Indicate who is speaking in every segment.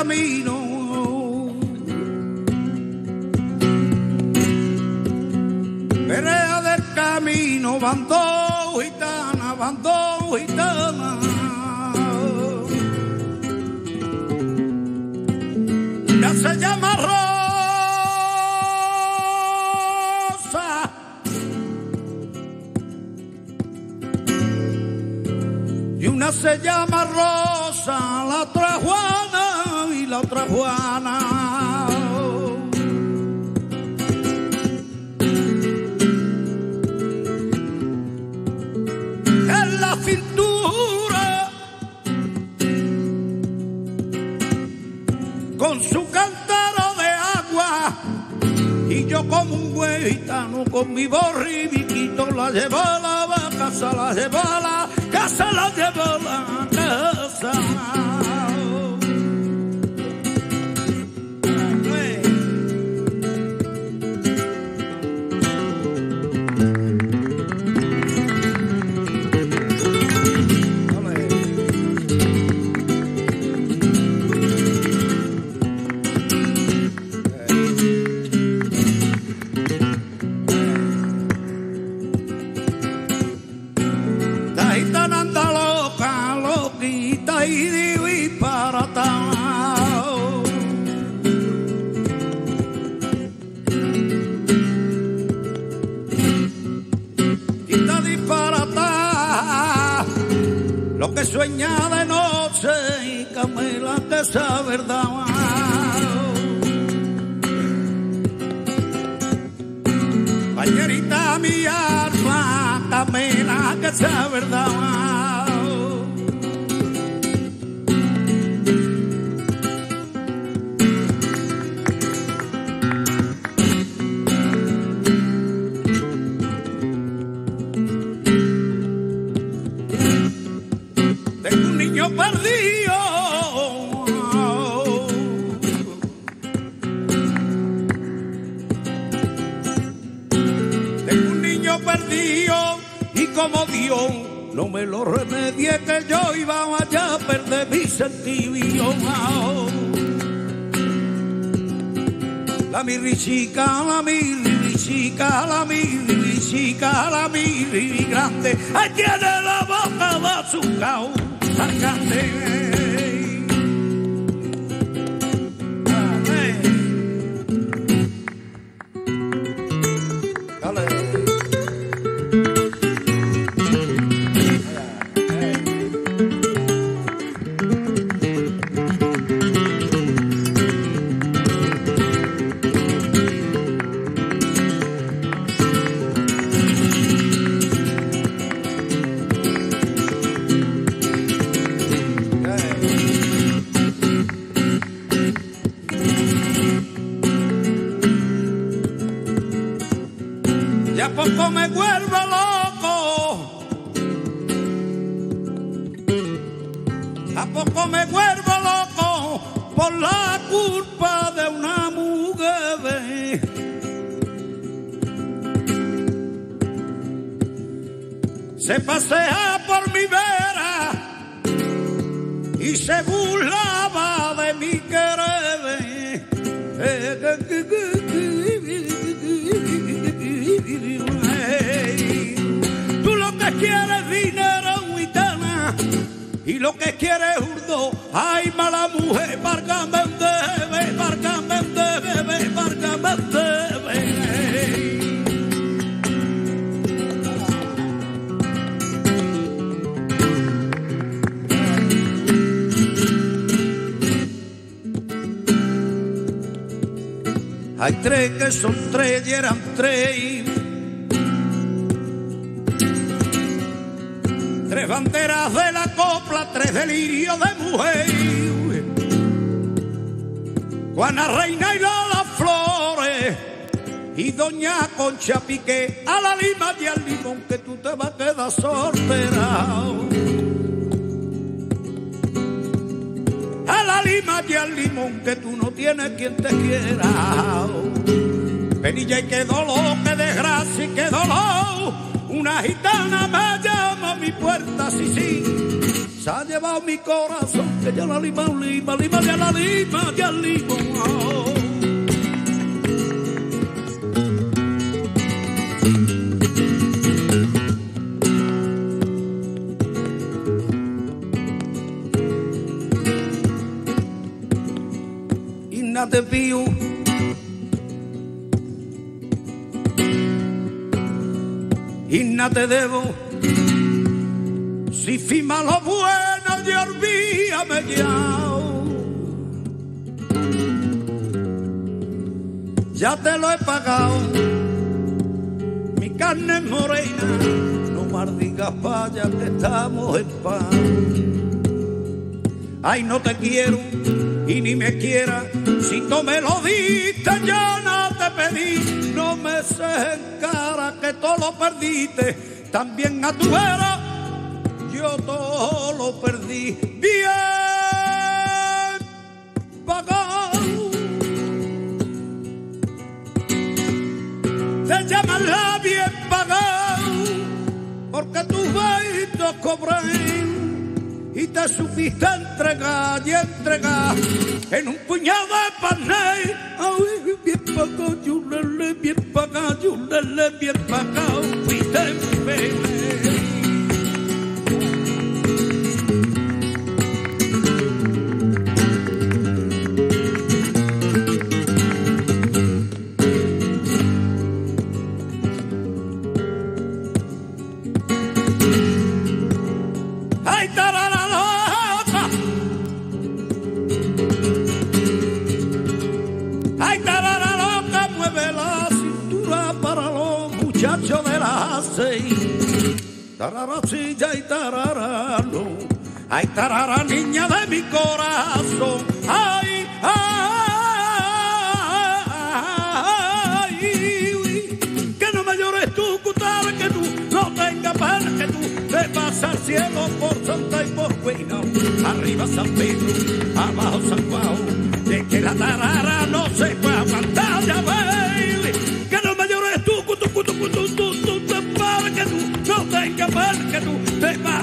Speaker 1: camino. Vereda del camino, van dos gitanas, van dos gitanas. Ya se llama Rosa y una se llama Rosa, la otra Juana y la otra Juana. En la cintura con su cántaro de agua y yo como un buen gitano con mi borribiquito la llevo a la casa, la llevo a la casa, la llevo a la casa. Lo que sueña de noche y Camila que esa verdad. Bañerita mi alma, Camila que esa verdad. Perdido, tengo un niño perdido y como Dios no me lo remedie que yo iba allá a perder mi sentido. La mirrichica, la mirrichica, la mirrichica, la mirri grande, ahí tiene la boca de azúcar. Ya poco me vuelvo loco, a poco me vuelvo loco por la culpa de una mujer. Se pasea por mi vera y se burlaba de mi querer. Tú lo que quieres dinero, gitana, y lo que quieres urdo. Ay, mala mujer, párgame un debe, párgame un debe, párgame un debe. Hay tres que son tres y eran tres. Tres banderas de la copla, tres delirios de mujer. Juana Reina y Lola Flores y Doña Concha Piqué, a la lima y al limón que tú te vas a quedar solterao. A la lima y al limón que tú no tienes quien te quiera. Penilla y qué dolor, qué desgracia y qué dolor. Una gitana me llama a mi puerta, sí, sí. se ha llevado mi corazón, que ya la lima, ya la lima, ya el limón. Y nada te pío, y nada te debo. Si firma lo bueno, de olvídame ya te lo he pagado. Mi carne es morena, no maldigas vaya que estamos en paz. Ay, no te quiero y ni me quieras, si tú me lo diste yo no te pedí. No me sé en cara que todo lo perdiste, también a tu vera yo todo lo perdí. Bien pagado, te llaman la bien pagado, porque tus vaitos cobré y te supiste entregar y entregar en un puñado de panel. Ay, bien pagado, yulele, bien pagado, yulele, bien pagado, fuiste en pele. Tararacilla y tararano, ay tarara niña de mi corazón, ay, ay, que no me llores tú, cutara, que tú no tengas pena, que tú te vas al cielo por Santa y por Buena, arriba San Pedro, abajo San Juan, de que la tarara no se puede aguantar, ya baby, que no me llores tú, para que tú no tengas pena, que tú te vas.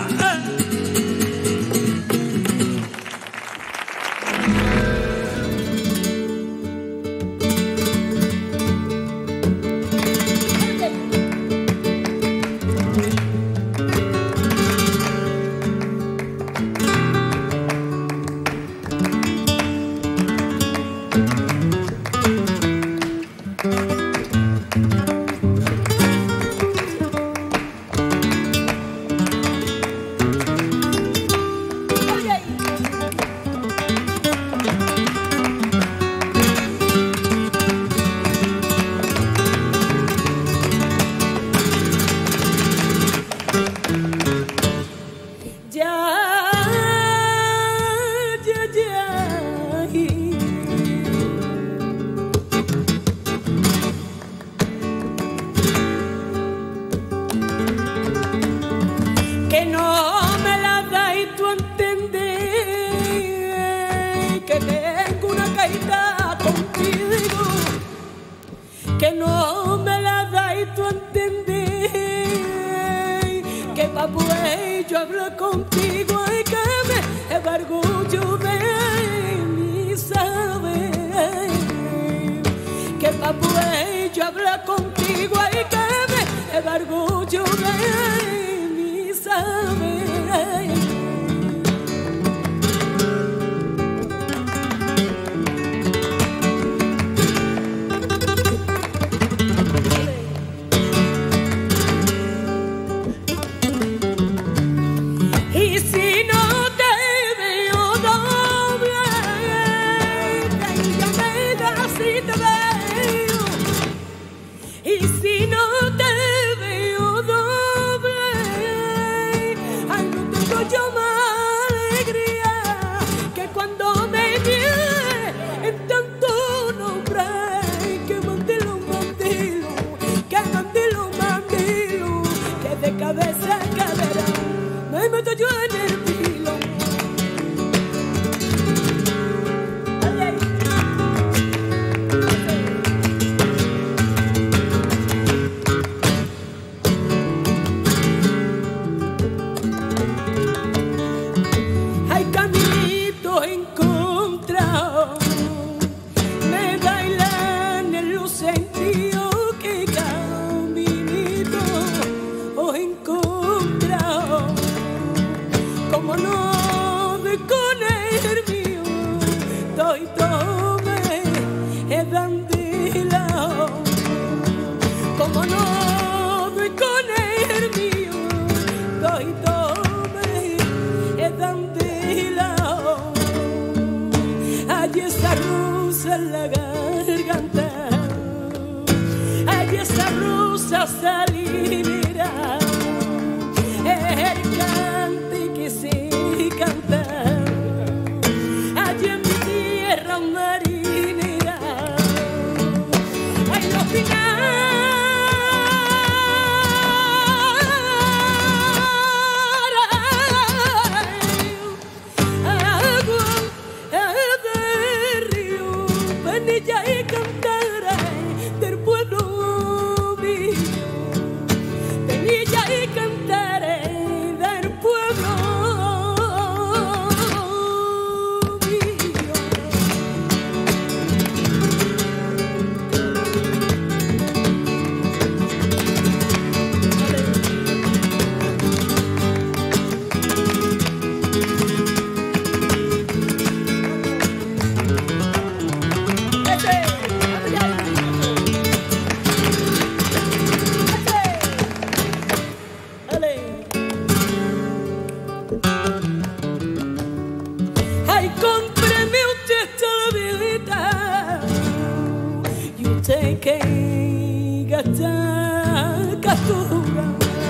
Speaker 2: Que no me la da y tú entendés que pa' poder yo hablar contigo y que me es orgullo de mi saber, que pa' poder yo hablar contigo y que me es orgullo de mi saber. Y si no hay esa rosa en la garganta, hay esa rosa salinera, el cante que se canta, allí en mi tierra marinera, en los pinares. Y cantaré del pueblo mío, venilla y cantaré del pueblo ay, cómpreme usted esta vida y usted que gasta captura.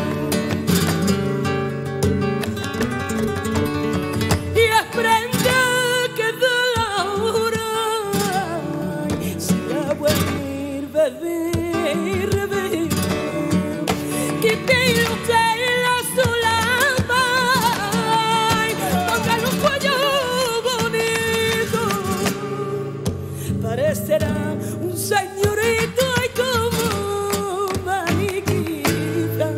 Speaker 2: Y aprenda que de la hora se la vuelve a ver, que pide usted la solapa, póngale un cuello parecerá un señorito y como maniquita.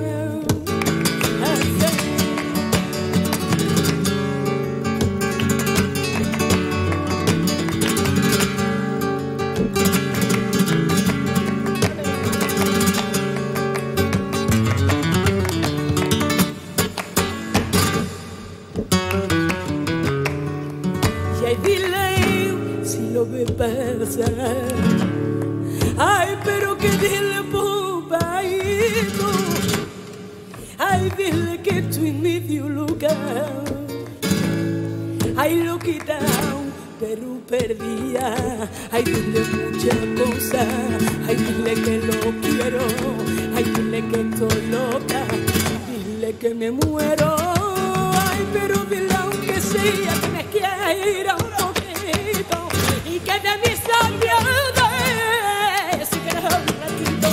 Speaker 2: Y ahí dile si lo ve pasar, ay, pero que dile popaito, ay, dile que estoy en medio lugar, ay, lo quitao, pero perdía, ay, dile muchas cosas, ay, dile que lo quiero, ay, dile que estoy loca, dile que me muero, ay, pero dile aunque sea que me quiera un poquito y que de mi sangre de si quieres un ratito.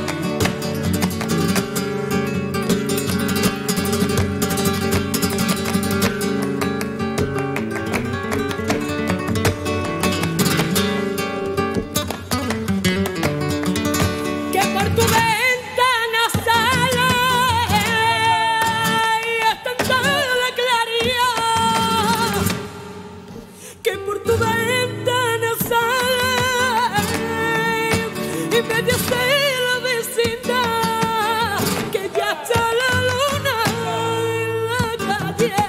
Speaker 2: Que por tu ventana sale y está en toda la claridad, que por tu ventana sale y me dice la vecindad que ya está la luna en la calle,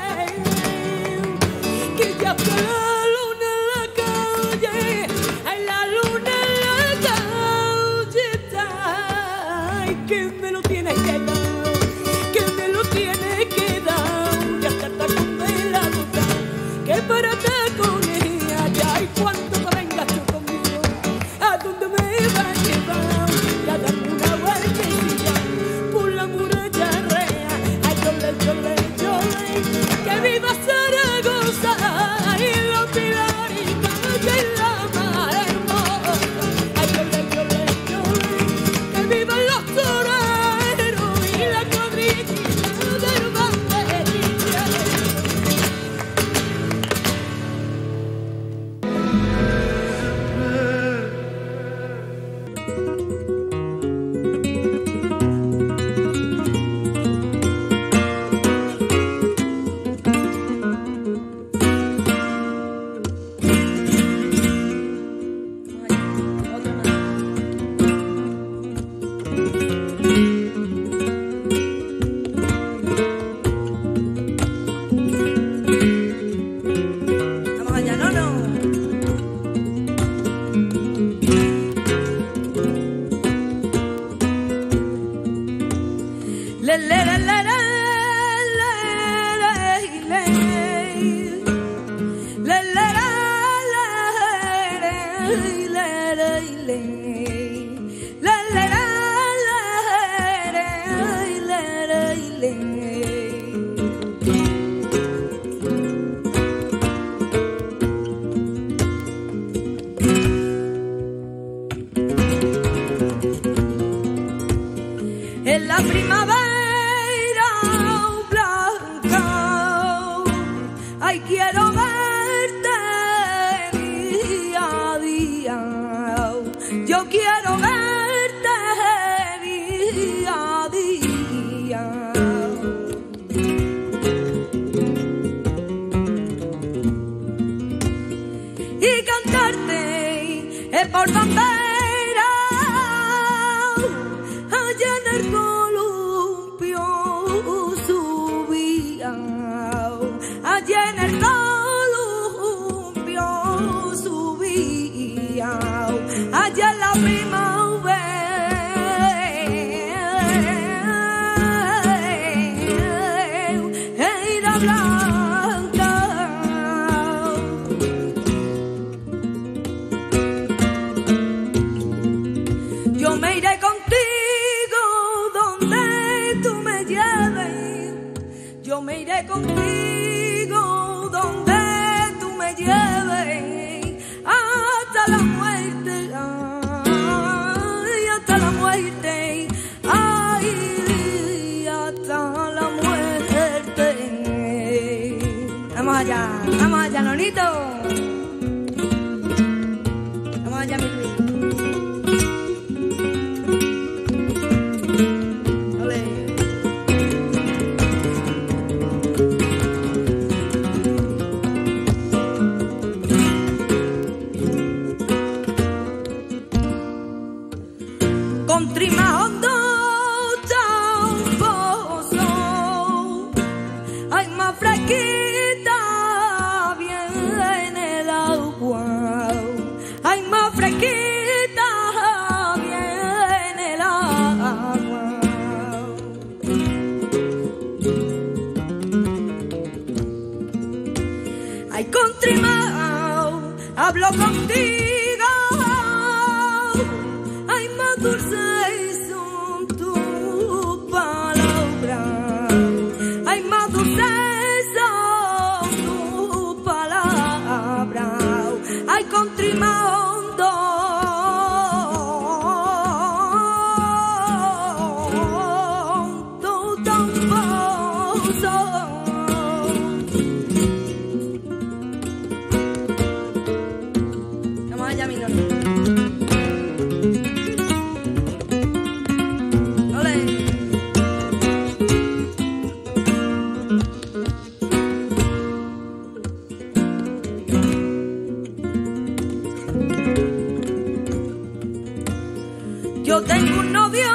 Speaker 2: que ya está la luna en la calle, ay, la luna en la calle está, ay, que me lo tienes que dar, que me lo tienes que dar, ya está con la duda, que para estar con ella ya hay cuánto que vengas tú conmigo, a dónde me va a llevar, ya darme una vueltecilla por la muralla real, ay, yole, que viva Zaragoza y los pilares y calle la más hermosa, ay, yole, que vivan los toreros y la cuadrilla del banderilla. quiero verte día a día. Yo quiero verte día a día. Y cantarte por bandera allá en el columpio subía, allá en el columpio subía, allá en la primavera blanca. Yo me iré contigo donde tú me lleves. Yo me iré contigo donde tú me lleves. Hasta la muerte, ay, hasta la muerte. Ay, hasta la muerte. Vamos allá, Nonito. Vamos allá, mi Luis. Country más hondo, tamposo, hay más fresquita, viene el agua, hay más fresquita, viene el agua. Ay, country más, hablo contigo, ay, más dulce son tus palabras, ay, más dulce son tus palabras, ay, country más hondo, tú tampoco. Vamos allá, mi Noni. Yo tengo un novio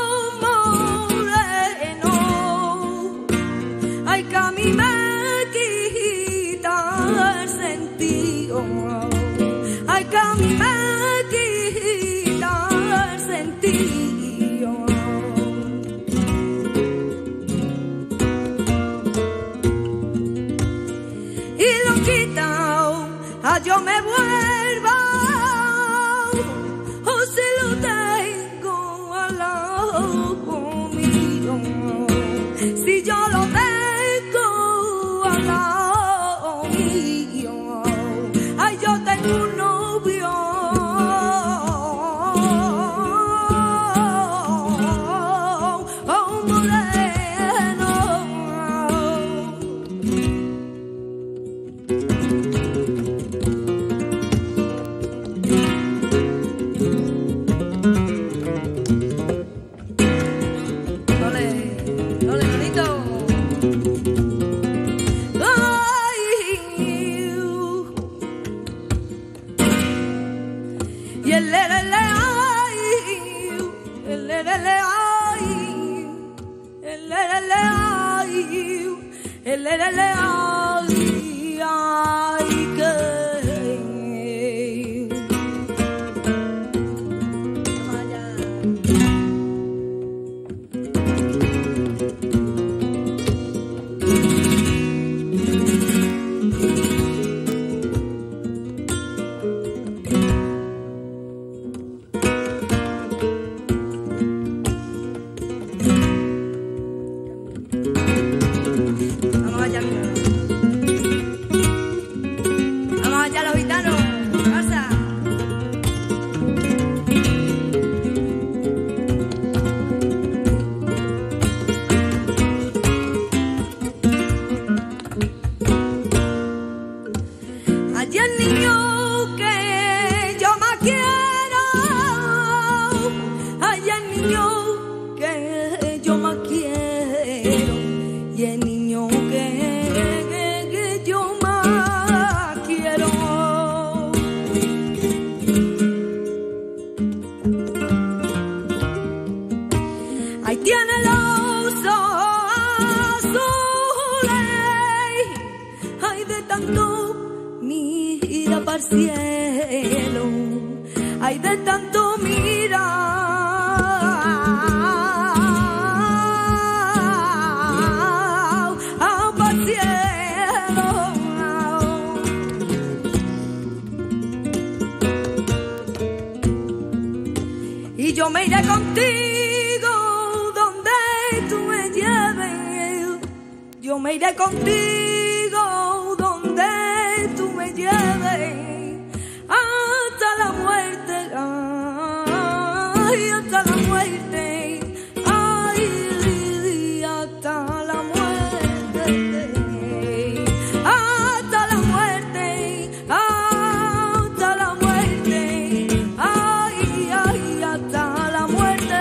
Speaker 2: moreno, ay, que a mí me quita el sentido, ay, que a mí me quita el sentido. Y lo quita, yo me vuelvo, o se lo tengo al lado mío. Si yo lo tengo al lado mío, ay, yo tengo un novio, un moreno. Y el lele ay, el lele ay, el lele ay, el lele ay. mira para el cielo, ay de tanto mirar para el cielo. Y yo me iré contigo donde tú me lleves, yo me iré contigo donde tú me lleves, hasta la muerte, ay, hasta la muerte, ay, hasta la muerte, hasta la muerte, hasta la muerte, ay, ay, hasta la muerte.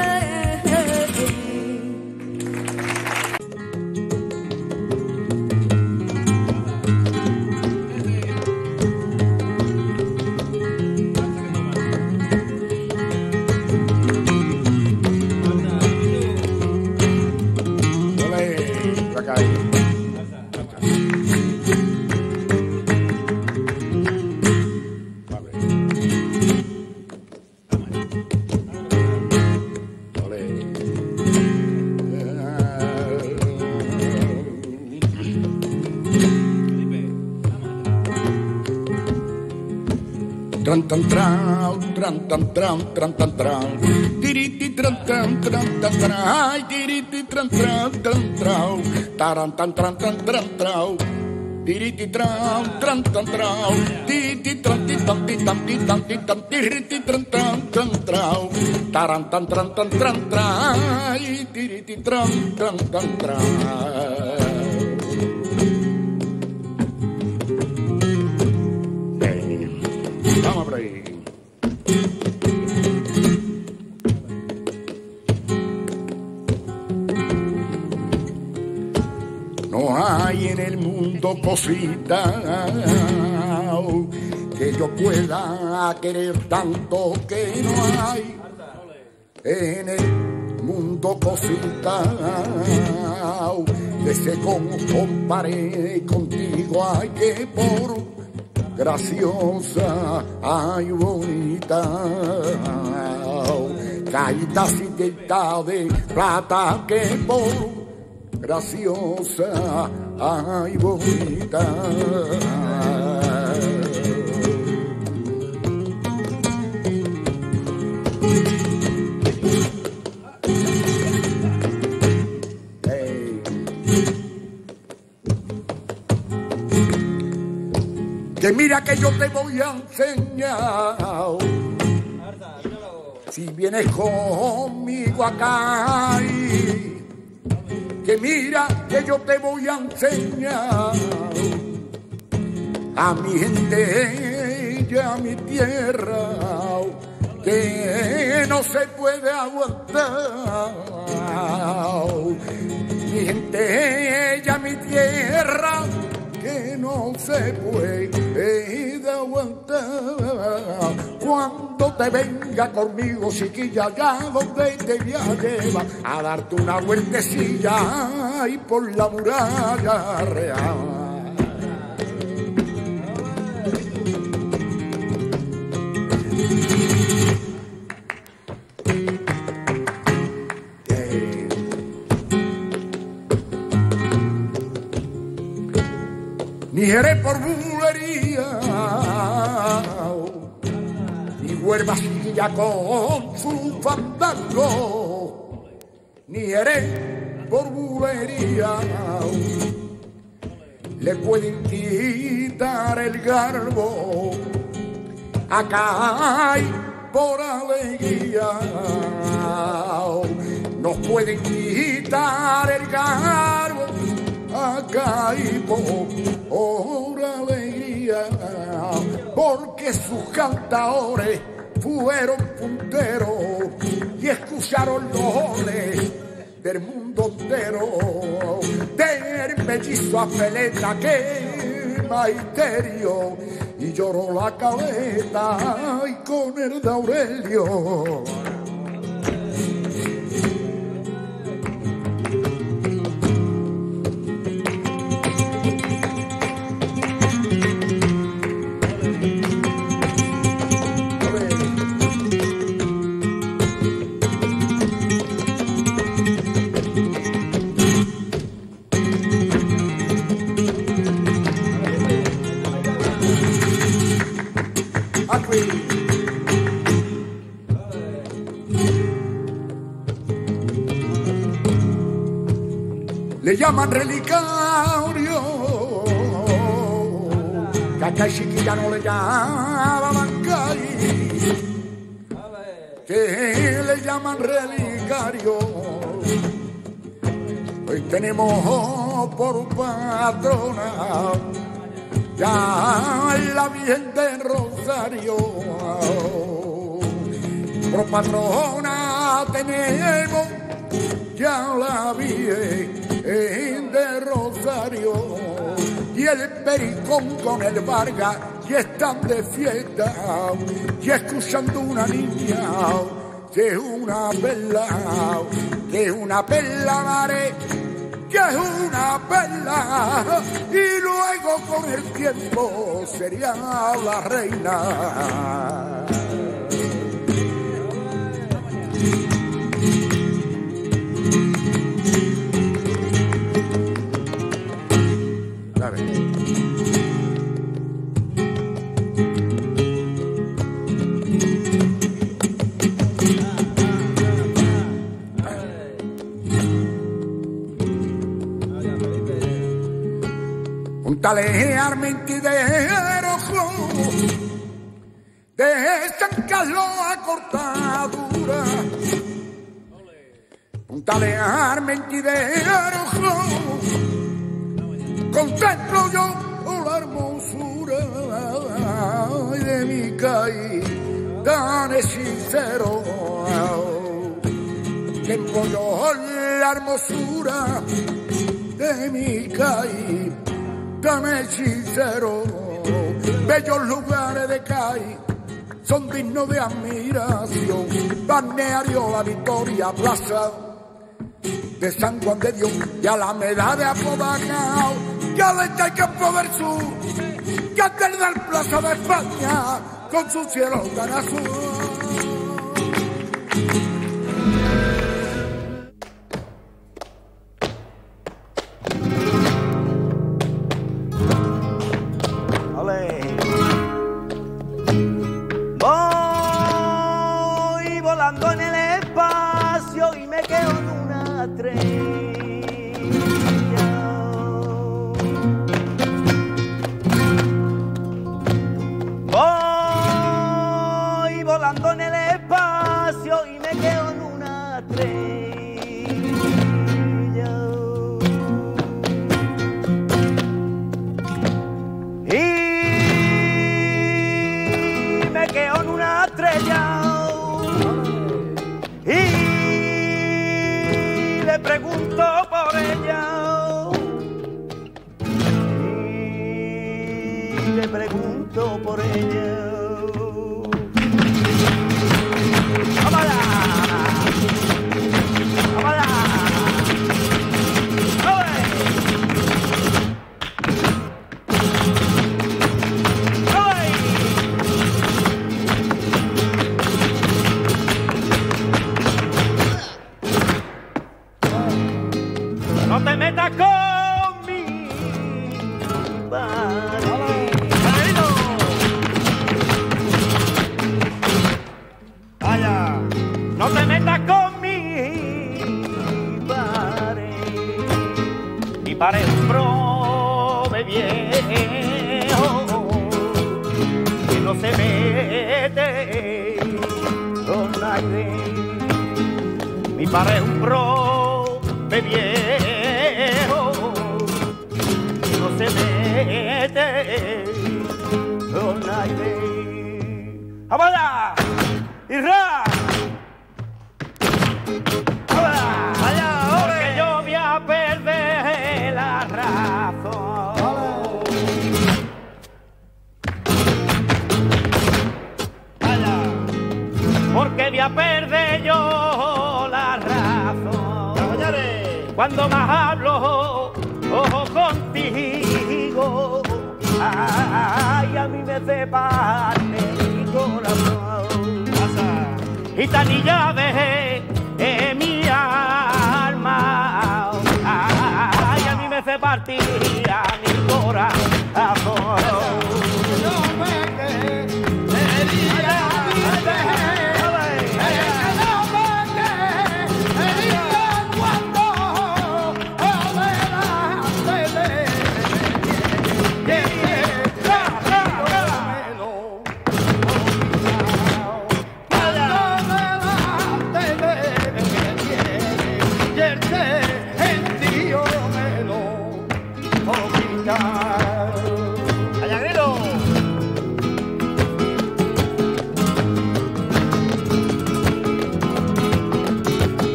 Speaker 1: Tran tan tran, tran tan tran, tran tan tran. Tiriti tran tran tran tan tran. Ay, tiriti tran tran tran tran. Taran tan tran tran tran tran. Tiriti tran tran tan tran. Tiriti tran ti tan ti tan ti tan ti tan. Tiriti tran tran tran tran. Taran tan tran tan tran tran. Ay, tiriti tran tran tan tran. Vamos por ahí. No hay en el mundo cosita que yo pueda querer tanto que no hay en el mundo cosita que se compare contigo. Ay, que por graciosa, ay, bonita, caída sin dienta de plata, que por graciosa, ay, bonita. Que mira que yo te voy a enseñar, si vienes conmigo acá, que mira que yo te voy a enseñar a mi gente y a mi tierra, que no se puede aguantar, mi gente y a mi tierra, que no se puede aguantar. Cuando te venga conmigo, chiquilla, allá donde te voy a llevar a darte una vueltecilla y por la muralla real. Ni Jerez por bulería, ni Huelva Silla con su fandango, ni Jerez por bulería le pueden quitar el garbo. Acá hay por alegría, nos pueden quitar el garbo. Acá y por alegría, porque sus cantadores fueron punteros y escucharon los oles del mundo entero, del mellizo a Peleta que misterio, y lloró la cabeza y con el de Aurelio. Le llaman relicario, que acá chiquilla no le llamaban cari, que le llaman relicario. Hoy tenemos por patrona ya la Virgen de Rosario, por patrona tenemos ya la Virgen de Rosario, y el Pericón con el Vargas y están de fiesta, y escuchando una niña que es una perla mare, que es una perla, y luego con el tiempo sería la reina. Un talear mentidero de San Carlos a cortadura, un talear mentidero, contemplo yo la hermosura de mi caí tan hechicero, contemplo yo la hermosura de mi caí tan hechicero. Bellos lugares de CAI son dignos de admiración. Balneario La Victoria, plaza de San Juan de Dios, y Alameda de Apodaca, Caleta y Campo del Sur, Catedral Plaza de España, con su cielo tan azul.
Speaker 3: Voy volando en el espacio y me quedo en una estrella. Voy volando en el espacio y me quedo en una estrella. Quedo en una estrella y le pregunto por ella, y le pregunto por ella. ¡Vámonos! ¡Vámonos! No te metas con mi padre. Vaya, no te metas con mi padre. Mi padre es un prove viejo que no se mete con nadie. Mi padre es un prove viejo que no se mete con nadie. ¡Vámonos! ¡Irra! ¡Vámonos! ¡Allá! Porque yo voy a perder la razón. ¡Vaya! Porque voy a perder yo la razón. Cuando más hablo contigo, ay, a mí me hace parte mi corazón. Y tanilla de mi alma, ay, a mí me hace partir a mi corazón.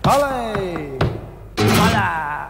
Speaker 3: ¡Vale! ¡Vaya!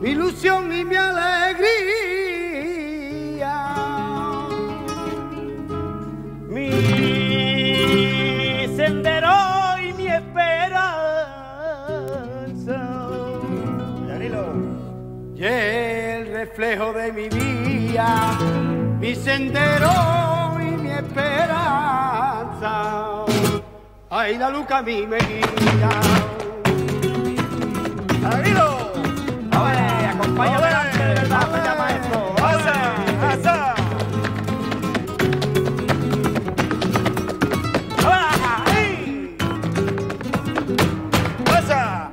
Speaker 3: mi ilusión y mi alegría, mi sendero y mi esperanza, y el reflejo de mi vida, mi sendero y mi esperanza. Ay, la luz que a mí me guía. ¡Tranquilo! A ver, acompáñame delante de verdad, ya maestro. ¡Asa! ¡Asa! ¡Ahí! ¡Asa!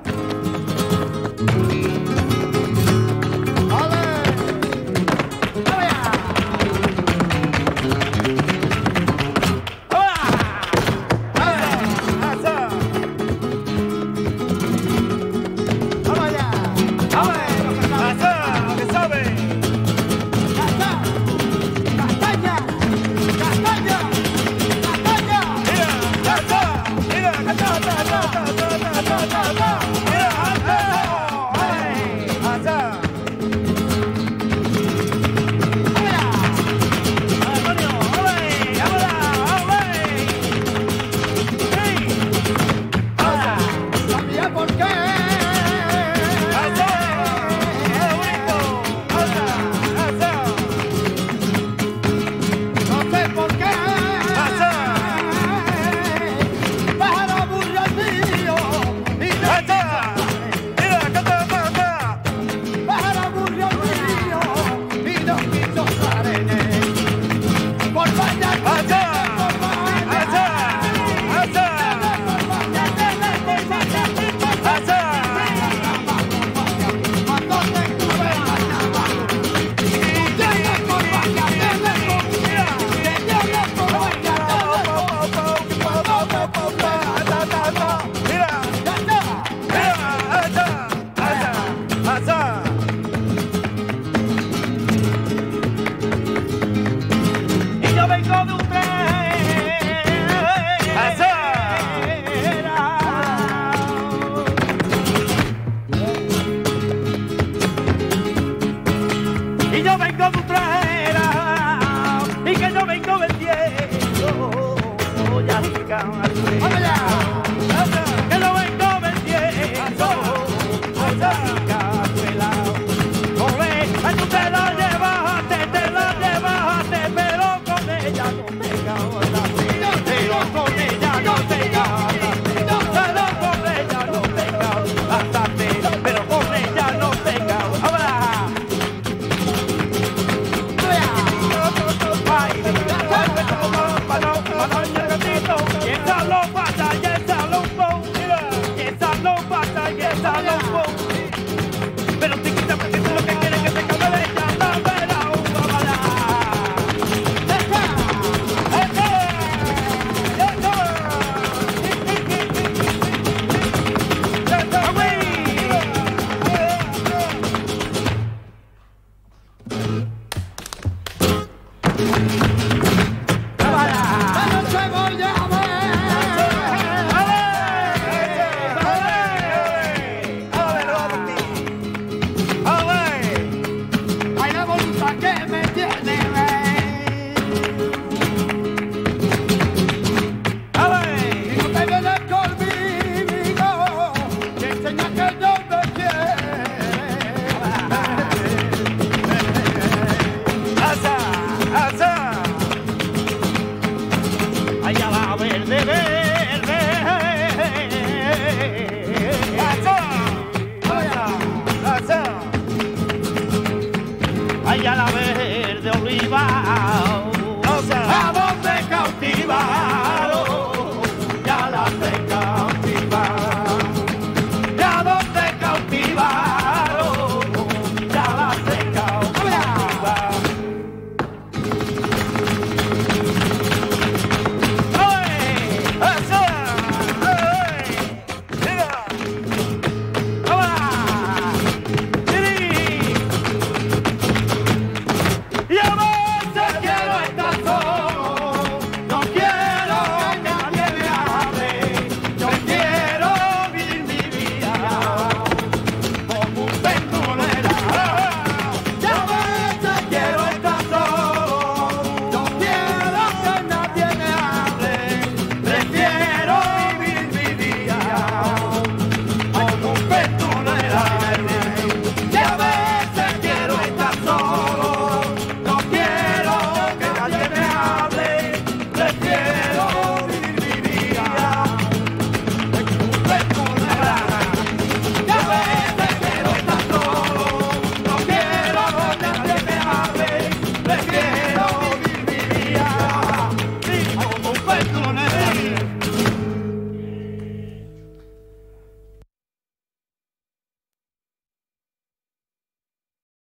Speaker 4: Yes, I know.